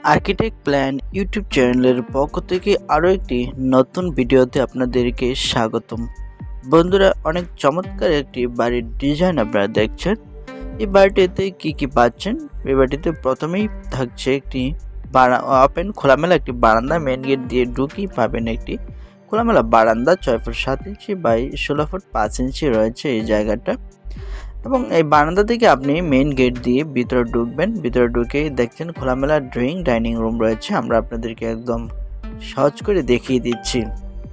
Architect plan YouTube চ্যানেলের পক্ষ থেকে আরও একটি নতুন ভিডিওতে আপনাদেরকে স্বাগতম। বন্ধুরা, অনেক চমৎকার একটি বাড়ির ডিজাইন আপনারা দেখছেন। এই বাড়িটিতে কি পাচ্ছেন? এই বাড়িটিতে প্রথমেই থাকছে একটি ওপেন খোলামেলা একটি বারান্দা। মেন গেট দিয়ে ঢুকেই পাবেন একটি খোলামেলা বারান্দা। 6 foot 7 inch by 16 foot 5 inch রয়েছে এই জায়গাটা। এবং এই বারান্দা থেকে আপনি মেইন গেট দিয়ে ভিতরে ঢুকবেন। ভিতরে ঢুকেই দেখছেন খোলামেলা ড্রয়িং ডাইনিং রুম রয়েছে। আমরা আপনাদেরকে একদম সহজ করে দেখিয়ে দিচ্ছি।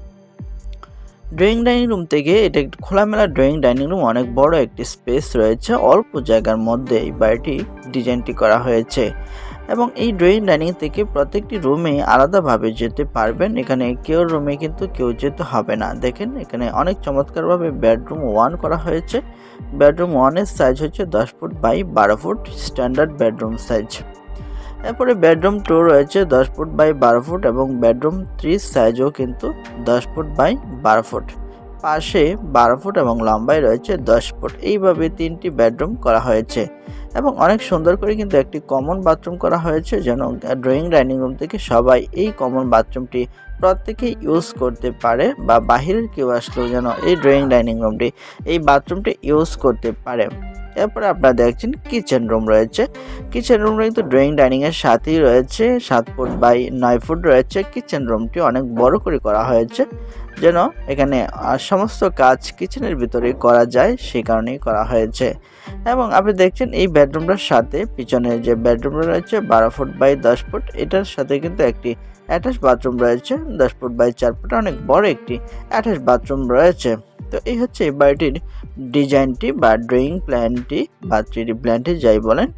ড্রয়িং ডাইনিং রুম থেকে এটা একটি খোলামেলা ড্রয়িং ডাইনিং রুম, অনেক বড় একটি স্পেস রয়েছে। অল্প জায়গার মধ্যে এই বাড়িটি ডিজাইনটি করা হয়েছে এবং এই ড্রয়িং ডাইনিং থেকে প্রত্যেকটি রুমে আলাদাভাবে যেতে পারবেন। এখানে কেউ রুমে কিন্তু কেউ যেতে হবে না। দেখেন এখানে অনেক চমৎকারভাবে বেডরুম 1 করা হয়েছে। বেডরুম 1 এর সাইজ হচ্ছে 10 foot by 12 foot, standard bedroom size. এরপরে বেডরুম 2 রয়েছে 10 ফুট বাই 12 ফুট এবং বেডরুম 3 সাইজও কিন্তু 10 ফুট বাই 12 ফুট। পাশে 12 ফুট এবং লম্বায় রয়েছে 10 ফুট। এইভাবে 3টি বেডরুম করা হয়েছে এবং অনেক সুন্দর করে কিন্তু একটি কমন বাথরুম করা হয়েছে, যেন ড্রয়িং ডাইনিং রুম থেকে সবাই এই কমন বাথরুমটি প্রত্যেকেই ইউজ করতে পারে, বা বাহিরের কেউ আসলেও যেন এই ড্রয়িং ডাইনিং রুমটি এই বাথরুমটি ইউজ করতে পারে। এরপরে আপনারা দেখছেন কিচেন রুম রয়েছে। কিচেন রুমটা কিন্তু ড্রয়িং ডাইনিং এর সাথেই রয়েছে। 7 ফুট বাই 9 ফুট রয়েছে। কিচেন রুমটি অনেক বড় করে করা হয়েছে, যেন এখানে সমস্ত কাজ কিচেনের ভিতরে করা যায়, সেই কারণেই করা হয়েছে। এবং আপনি দেখছেন এই বেডরুমটার সাথে পিছনে যে বেডরুমটা রয়েছে 12 ফুট বাই 10 ফুট, এটার সাথে কিন্তু একটি অ্যাটাচ বাথরুম রয়েছে। 10 ফুট বাই 4 ফুট অনেক বড় একটি অ্যাটাচ বাথরুম রয়েছে। তো এই হচ্ছে এই বাড়িটির ডিজাইনটি বা ড্রয়িং প্ল্যানটি বা 3D প্ল্যানটি যাই বলেন।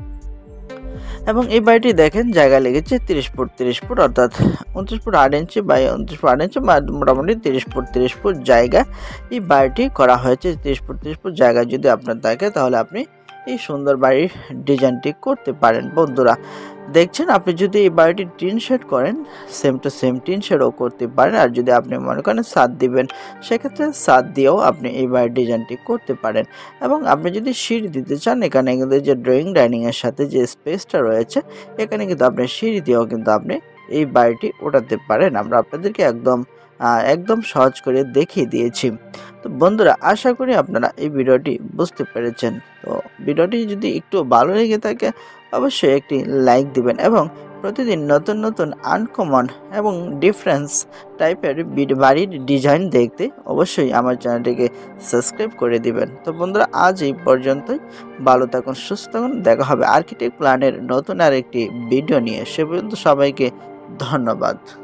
এবং এই বাড়িটি দেখেন জায়গা লেগেছে 30 ফুট 30 ফুট, অর্থাৎ 29 foot 8 inch by 29 foot 8 inch, মোটামুটি 30 ফুট 30 ফুট জায়গা এই বাড়িটি করা হয়েছে। 30 ফুট 30 ফুট জায়গা যদি আপনার থাকে, তাহলে আপনি এই সুন্দর বাড়ির ডিজাইনটি করতে পারেন। বন্ধুরা দেখছেন, আপনি যদি এই বাড়িটি টিন শেড করেন, সেম টু সেম টিন শেডও করতে পারেন। আর যদি আপনি মনে করেন ছাদ দিবেন, সেক্ষেত্রে ছাদ দিয়েও আপনি এই বাড়ির ডিজাইনটি করতে পারেন। এবং আপনি যদি সিঁড়ি দিতে চান, এখানে কিন্তু যে ড্রয়িং ডাইনিং এর সাথে যে স্পেসটা রয়েছে, এখানে কিন্তু আপনি সিঁড়ি দিয়েও কিন্তু আপনি এই বাড়িটি ওঠাতে পারেন। আমরা আপনাদেরকে একদম সহজ করে দেখিয়ে দিয়েছি। তো বন্ধুরা, আশা করি আপনারা এই ভিডিওটি বুঝতে পেরেছেন। তো ভিডিওটি যদি একটু ভালো লেগে থাকে, অবশ্যই একটি লাইক দিবেন এবং প্রতিদিন নতুন নতুন আনকমন এবং ডিফারেন্স টাইপের বাড়ির ডিজাইন দেখতে অবশ্যই আমার চ্যানেলটিকে সাবস্ক্রাইব করে দিবেন। তো বন্ধুরা, আজ এই পর্যন্তই। ভালো থাকুন, সুস্থ থাকুন। দেখা হবে আর্কিটেক্ট প্ল্যানের নতুন আর একটি ভিডিও নিয়ে। সে পর্যন্ত সবাইকে ধন্যবাদ।